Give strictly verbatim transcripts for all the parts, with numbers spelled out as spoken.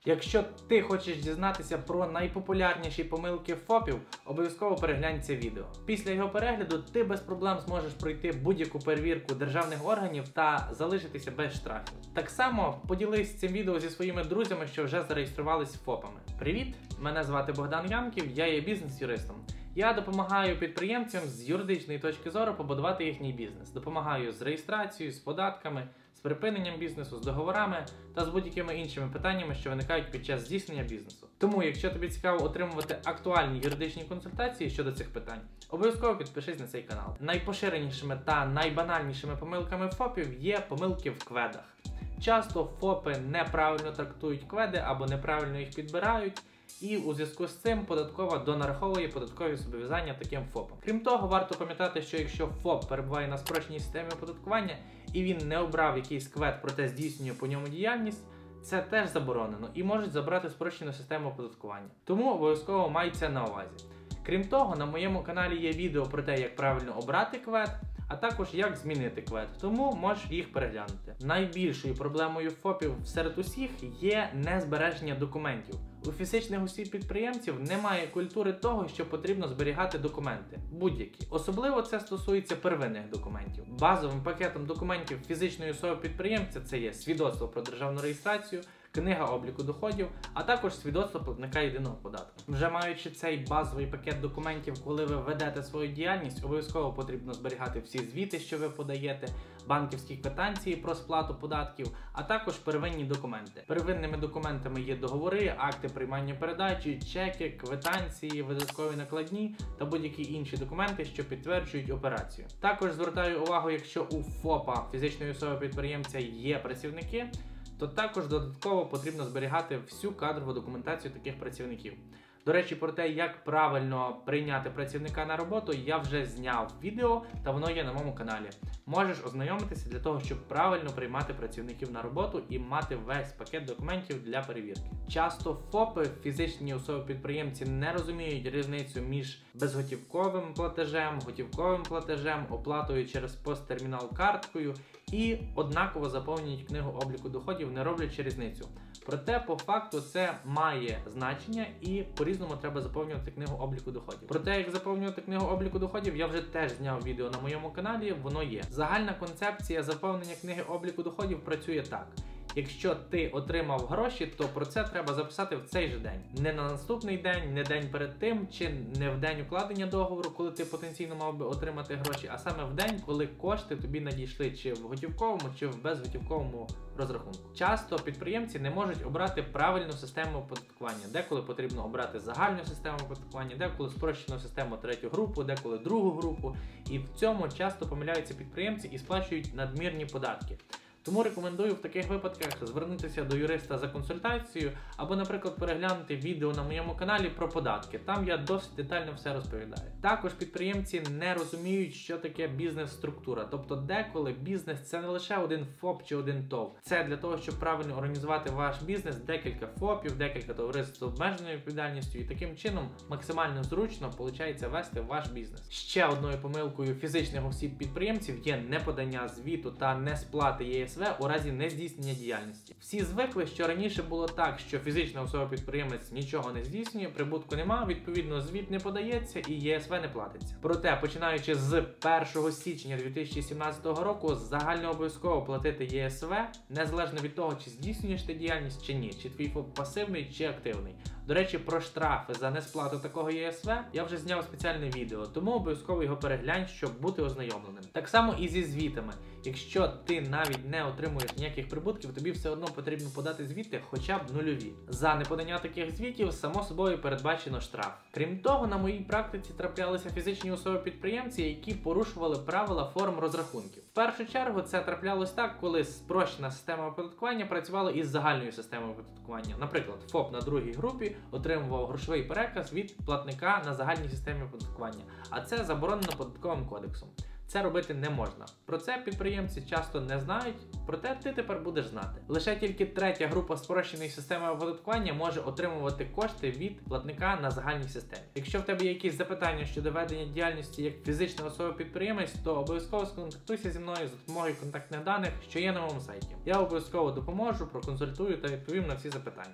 Якщо ти хочеш дізнатися про найпопулярніші помилки ФОПів, обов'язково переглянь це відео. Після його перегляду ти без проблем зможеш пройти будь-яку перевірку державних органів та залишитися без штрафів. Так само поділись цим відео зі своїми друзями, що вже зареєструвались ФОПами. Привіт! Мене звати Богдан Ямків, я є бізнес-юристом. Я допомагаю підприємцям з юридичної точки зору побудувати їхній бізнес. Допомагаю з реєстрацією, з податками, з припиненням бізнесу, з договорами та з будь-якими іншими питаннями, що виникають під час здійснення бізнесу. Тому, якщо тобі цікаво отримувати актуальні юридичні консультації щодо цих питань, обов'язково підпишись на цей канал. Найпоширенішими та найбанальнішими помилками ФОПів є помилки в кведах. Часто ФОПи неправильно трактують кведи або неправильно їх підбирають, і у зв'язку з цим податкова донараховує податкові зобов'язання таким ФОПам. Крім того, варто пам'ятати, що якщо ФОП перебуває на спрощеній системі оподаткування і він не обрав якийсь квед, проте здійснює по ньому діяльність, це теж заборонено і можуть забрати спрощену систему оподаткування. Тому обов'язково май це на увазі. Крім того, на моєму каналі є відео про те, як правильно обрати квед, а також як змінити квед, тому можеш їх переглянути. Найбільшою проблемою ФОПів серед усіх є незбереження документів. У фізичних осіб-підприємців немає культури того, що потрібно зберігати документи, будь-які. Особливо це стосується первинних документів. Базовим пакетом документів фізичної особи-підприємця це є свідоцтво про державну реєстрацію, книга обліку доходів, а також свідоцтво платника єдиного податку. Вже маючи цей базовий пакет документів, коли ви ведете свою діяльність, обов'язково потрібно зберігати всі звіти, що ви подаєте, банківські квитанції про сплату податків, а також первинні документи. Первинними документами є договори, акти приймання передачі, чеки, квитанції, видаткові накладні та будь-які інші документи, що підтверджують операцію. Також звертаю увагу, якщо у ФОПа, фізичної особи-підприємця, є працівники, то також додатково потрібно зберігати всю кадрову документацію таких працівників. До речі, про те, як правильно прийняти працівника на роботу, я вже зняв відео, та воно є на моєму каналі. Можеш ознайомитися для того, щоб правильно приймати працівників на роботу і мати весь пакет документів для перевірки. Часто ФОПи, фізичні особи-підприємці, не розуміють різницю між безготівковим платежем, готівковим платежем, оплатою через посттермінал карткою і однаково заповнюють книгу обліку доходів, не роблячи різницю. Проте, по факту, це має значення і по-різному треба заповнювати книгу обліку доходів. Про те, як заповнювати книгу обліку доходів, я вже теж зняв відео на моєму каналі, воно є. Загальна концепція заповнення книги обліку доходів працює так. Якщо ти отримав гроші, то про це треба записати в цей же день. Не на наступний день, не день перед тим, чи не в день укладення договору, коли ти потенційно мав би отримати гроші, а саме в день, коли кошти тобі надійшли чи в готівковому, чи в безготівковому розрахунку. Часто підприємці не можуть обрати правильну систему оподаткування. Деколи потрібно обрати загальну систему оподаткування, деколи спрощену систему третю групу, деколи другу групу. І в цьому часто помиляються підприємці і сплачують надмірні податки. Тому рекомендую в таких випадках звернутися до юриста за консультацією або, наприклад, переглянути відео на моєму каналі про податки. Там я досить детально все розповідаю. Також підприємці не розуміють, що таке бізнес-структура. Тобто деколи бізнес – це не лише один ФОП чи один ТОВ. Це для того, щоб правильно організувати ваш бізнес, декілька ФОПів, декілька товариств з обмеженою відповідальністю, і таким чином максимально зручно виходить вести ваш бізнес. Ще одною помилкою фізичних осіб-підприємців є неподання звіту та несплати Є Ес В у разі нездійснення діяльності. Всі звикли, що раніше було так, що фізична особа-підприємець нічого не здійснює, прибутку нема, відповідно звіт не подається і Є Ес В не платиться. Проте, починаючи з першого січня дві тисячі сімнадцятого року, загально обов'язково платити Є Ес В, незалежно від того, чи здійснюєш ти діяльність чи ні, чи твій ФОП пасивний чи активний. До речі, про штрафи за несплату такого Є Ес В я вже зняв спеціальне відео, тому обов'язково його переглянь, щоб бути ознайомленим. Так само і зі звітами. Якщо ти навіть не отримуєш ніяких прибутків, тобі все одно потрібно подати звіти хоча б нульові. За неподання таких звітів, само собою, передбачено штраф. Крім того, на моїй практиці траплялися фізичні особи-підприємці, які порушували правила форм розрахунків. В першу чергу це траплялось так, коли спрощена система оподаткування працювала із загальною системою оподаткування. Наприклад, ФОП на другій групі отримував грошовий переказ від платника на загальній системі оподаткування, а це заборонено податковим кодексом. Це робити не можна. Про це підприємці часто не знають, проте ти тепер будеш знати. Лише тільки третя група спрощеної системи оподаткування може отримувати кошти від платника на загальній системі. Якщо в тебе є якісь запитання щодо ведення діяльності як фізична особа-підприємець, то обов'язково сконтактуйся зі мною за допомогою контактних даних, що є на моєму сайті. Я обов'язково допоможу, проконсультую та відповім на всі запитання.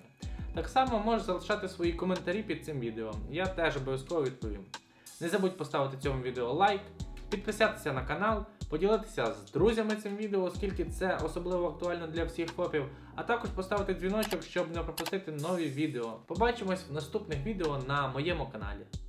Так само можеш залишати свої коментарі під цим відео, я теж обов'язково відповім. Не забудь поставити цьому відео лайк, підписатися на канал, поділитися з друзями цим відео, оскільки це особливо актуально для всіх ФОПів, а також поставити дзвіночок, щоб не пропустити нові відео. Побачимось в наступних відео на моєму каналі.